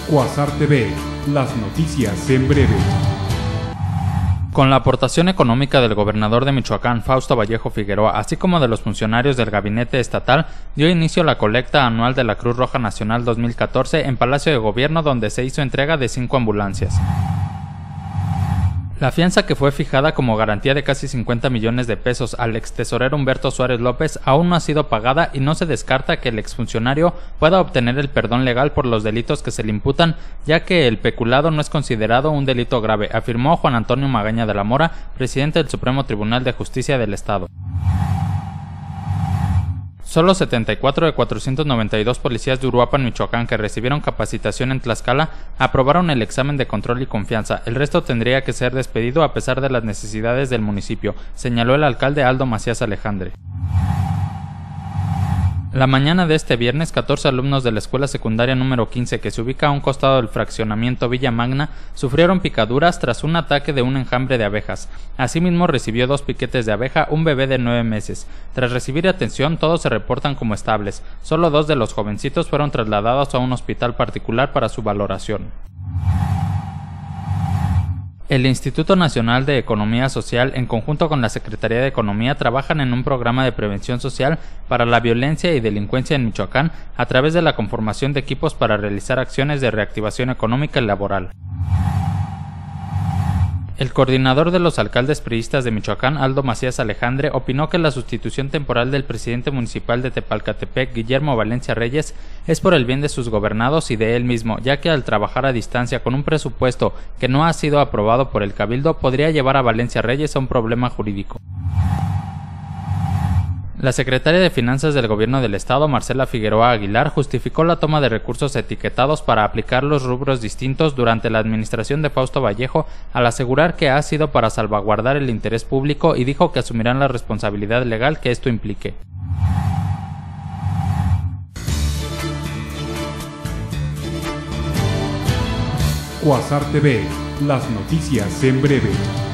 Quasar TV, las noticias en breve. Con la aportación económica del gobernador de Michoacán, Fausto Vallejo Figueroa, así como de los funcionarios del gabinete estatal, dio inicio la colecta anual de la Cruz Roja Nacional 2014 en Palacio de Gobierno, donde se hizo entrega de 5 ambulancias. La fianza, que fue fijada como garantía de casi 50 millones de pesos al extesorero Humberto Suárez López, aún no ha sido pagada y no se descarta que el exfuncionario pueda obtener el perdón legal por los delitos que se le imputan, ya que el peculado no es considerado un delito grave, afirmó Juan Antonio Magaña de la Mora, presidente del Supremo Tribunal de Justicia del Estado. Solo 74 de 492 policías de Uruapan, Michoacán, que recibieron capacitación en Tlaxcala, aprobaron el examen de control y confianza. El resto tendría que ser despedido a pesar de las necesidades del municipio, señaló el alcalde Aldo Macías Alejandre. La mañana de este viernes, 14 alumnos de la escuela secundaria número 15, que se ubica a un costado del fraccionamiento Villa Magna, sufrieron picaduras tras un ataque de un enjambre de abejas. Asimismo, recibió 2 piquetes de abeja un bebé de 9 meses. Tras recibir atención, todos se reportan como estables. Solo 2 de los jovencitos fueron trasladados a un hospital particular para su valoración. El Instituto Nacional de Economía Social, en conjunto con la Secretaría de Economía, trabajan en un programa de prevención social para la violencia y delincuencia en Michoacán a través de la conformación de equipos para realizar acciones de reactivación económica y laboral. El coordinador de los alcaldes priistas de Michoacán, Aldo Macías Alejandre, opinó que la sustitución temporal del presidente municipal de Tepalcatepec, Guillermo Valencia Reyes, es por el bien de sus gobernados y de él mismo, ya que al trabajar a distancia con un presupuesto que no ha sido aprobado por el Cabildo, podría llevar a Valencia Reyes a un problema jurídico. La secretaria de Finanzas del Gobierno del Estado, Marcela Figueroa Aguilar, justificó la toma de recursos etiquetados para aplicar los rubros distintos durante la administración de Fausto Vallejo, al asegurar que ha sido para salvaguardar el interés público, y dijo que asumirán la responsabilidad legal que esto implique. Quasar TV, las noticias en breve.